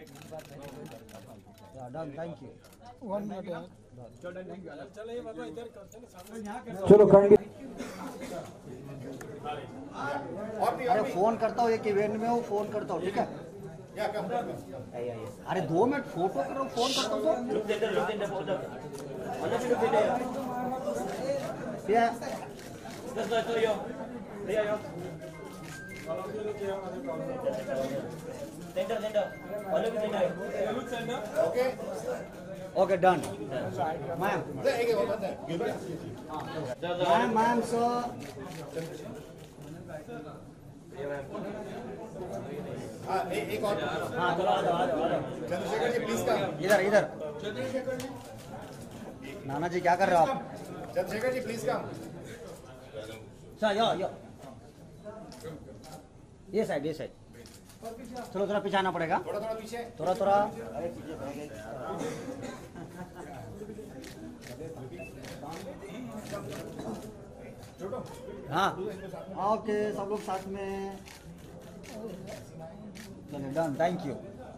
Yeah, done. Thank you. 1 minute यार. चलो करेंगे. अरे फोन करता हूँ एक इवेंट में हूँ, फोन करता हूँ, ठीक है? अरे 2 मिनट फोटो करो, फोन करता हूँ. Okay, done. Ma'am. Ma'am, sir. एक और. हाँ, चलो आ जाओ. Chandrashekhar ji please come. इधर. नाना जी क्या कर रहे हो आप? Chandrashekhar ji please come. अच्छा, यो. ये साइड. चलो थोड़ा पीछे आना पड़ेगा. थोड़ा पीछे. थोड़ा. अरे पीछे. हाँ. ओके, सब लोग साथ में. चलो डन. Thank you.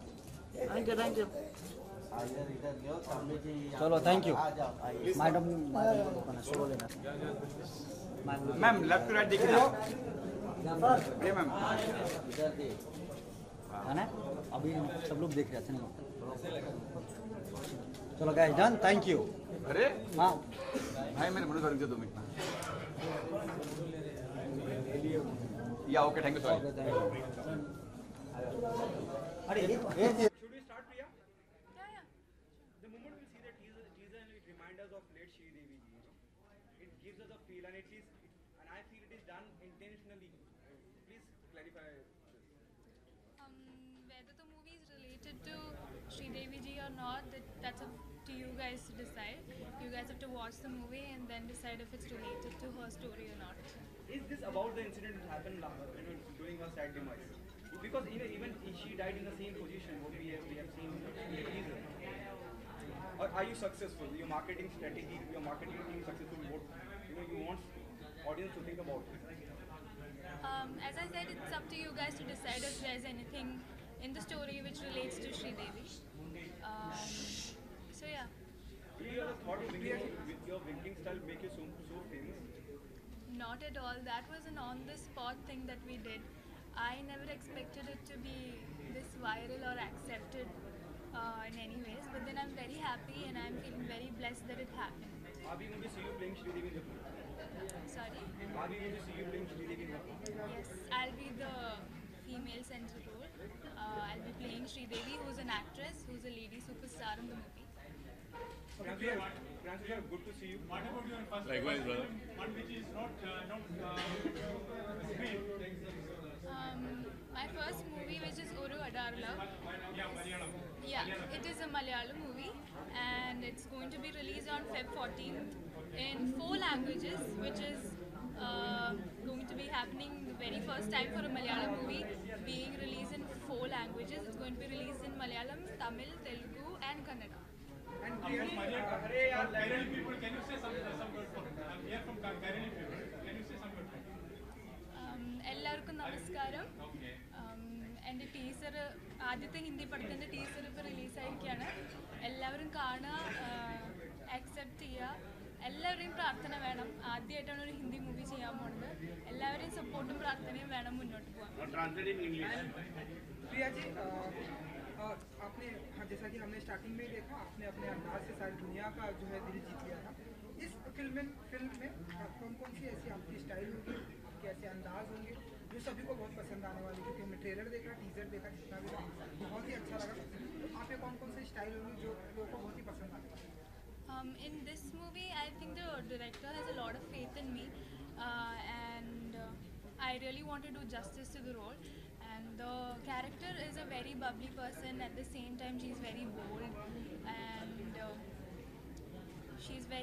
चलो थैंक यू. मैडम सोलो लेना. मैम लेफ्ट टू राइट दिख रही हो? प्रिया मैम है ना? अभी सब लोग देख रहे हैं. चलो गाइस डन. Thank you. अरे हाँ भाई मैंने म्हणून सांगितलं तुम्ही. या ओके थँक्यू सॉरी. अरे ये Should we start, Priya? Yeah. The moment we see the teaser and it reminds us of late Sreedevi, it gives us a feel and and I feel it is done intentionally. Please clarify this. Whether the movie is related to Sreedevi ji or not, that's up to you guys to decide. You guys have to watch the movie and then decide if it's related to her story or not. Is this about the incident that happened during her sad demise? Because even she died in the same position what we have seen in the teaser. Or are you successful? Your marketing strategy, your marketing team successful? What you want audience to think about it? As I said, it's up to you guys to decide if there's anything in the story which relates to Sreedevi. So yeah. Did you ever thought with your winking style make you so famous? Not at all. That was an on-the-spot thing that we did. I never expected it to be this viral or accepted in any ways. But then I'm very happy and I'm feeling very blessed that it happened. Are we going to see you playing Sreedevi in the film? Sorry? Are we going to see you playing Sreedevi in the film? Yes, I'll be the female central role. I'll be playing Sreedevi, who's an actress, who's a lady superstar in the movie. Francis, good to see you. What about your first Likewise, brother. one which is not screen? My first movie, which is Oru Adarla. Malyalam. Yeah, it is a Malayalam movie and it's going to be released on Feb 14th in 4 languages, which is going to be happening the very first time for a Malayalam movie being released in 4 languages. It's going to be released in Malayalam, Tamil, Telugu and Kannada. And Kairali people, can you say some word for it? I'm here from Kairali people. Can you say some word for it? എല്ലാവർക്കും നമസ്കാരം. എൻ്റെ teaser, ആദ്യത്തെ ഹിന്ദി പടത്തിൻ്റെ teaser ഇപ്പോൾ റിലീസായിരിക്കുകയാണ്. എല്ലാവരും കാണുക, accept ചെയ്യുക. എല്ലാവരുടെയും പ്രാർത്ഥന വേണം. ആദ്യമായിട്ടാണ് ഒരു ഹിന്ദി മൂവി ചെയ്യാൻ പോകുന്നത്. എല്ലാവരുടെയും സപ്പോർട്ടും പ്രാർത്ഥനയും വേണം മുന്നോട്ട് പോകാൻ. प्रिया जी, आपने जैसा कि हमने स्टार्टिंग में ही देखा, आपने अपने अंदाज से सारी दुनिया का जो है दिल जीत लिया था. इस फिल्म में कौन सी ऐसी आपकी स्टाइल होगी, आपके ऐसे अंदाज होंगे जो सभी को बहुत पसंद आने वाले? क्योंकि हमने ट्रेलर देखा, टीजर देखा, जितना भी बहुत ही अच्छा लगा. तो आप पे कौन सी स्टाइल होगी जो लोगों को बहुत ही पसंद आने वाली? In this movie, I think the director has a lot of faith in me, and I really want to do justice to the role. And the character is a very bubbly person. At the same time, she's very bold, and she's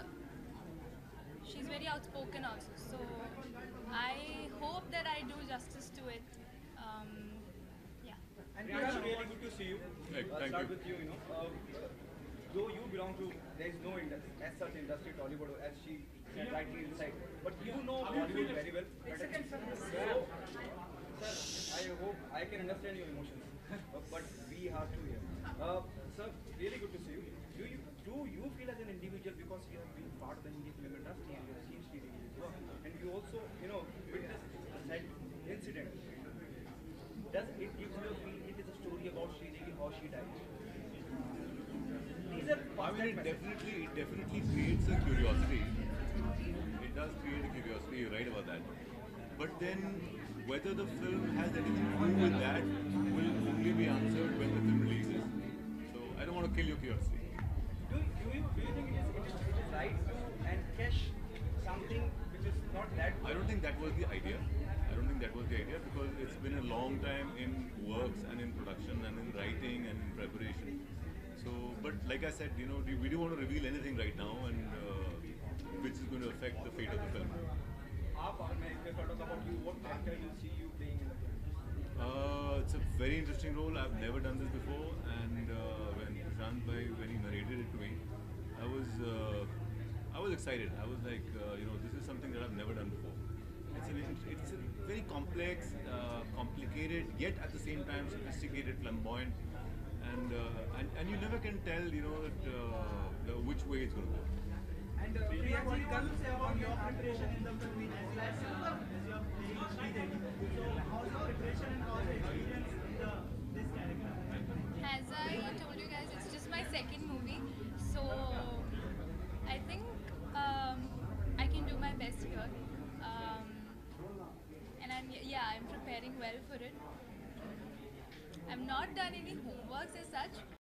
very outspoken also. So I hope that I do justice to it. Yeah. And it's really good to see you. Thank Start you. with you. Though you belong to, there is no industry, as such industry, Bollywood, as she said rightly inside. But you know Bollywood very well. So, sir, I hope I can understand your emotions. But we have to really good to see you. Do you feel as an individual, because you have been part of the Hindi film industry and you have seen Sreedevi's work, and you also, witnessed a sad incident. Does it give you a feel it is a story about Sreedevi, how she died? These are I mean, it definitely creates a curiosity. It does create a curiosity, you're right about that. But then, whether the film has anything to do with that will only be answered when the film releases. So, I don't want to kill your curiosity. Do you think it is right to encash something which is not that good? I don't think that was the idea. Because it's been a long time in works and in production and in writing and in preparation. So, but like I said, we don't want to reveal anything right now, and which is going to affect the fate of the film. If I talk about you, what character you see you playing in the film? It's a very interesting role. I've never done this before, and when he narrated it to me, I was excited. I was like, this is something that I've never done before. It's a very complex, complicated, yet at the same time sophisticated, flamboyant, and you never can tell, which way it's going to go. And Priya, what do you say about your preparation in the film? As you're playing Sreedevi, so how's your preparation and how's the experience in this character? As I told you guys, it's just my second movie, so I think I can do my best here, and I'm preparing well for it. I've not done any homeworks as such,